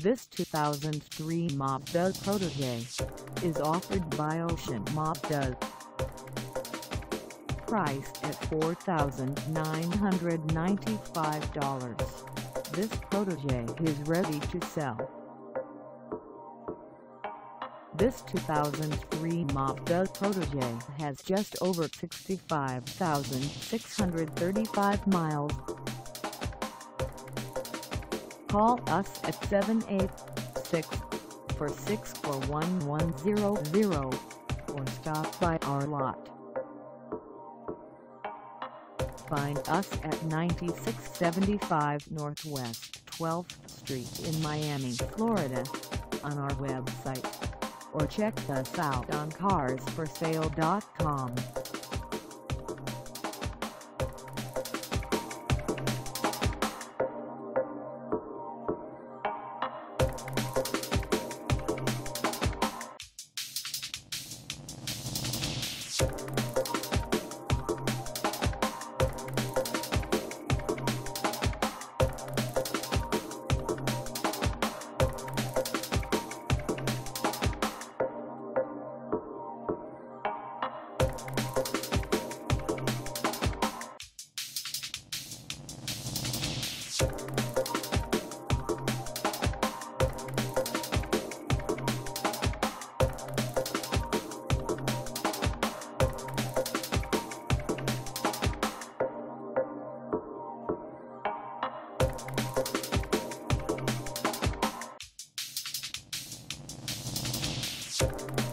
This 2003 Mazda Protege is offered by OCEAN Mazda. Priced at $4,995, this Protege is ready to sell. This 2003 Mazda Protege has just over 65,635 miles. Call us at 786-464-1100 or stop by our lot. Find us at 9675 Northwest 12th Street in Miami, Florida, on our website, or check us out on carsforsale.com. You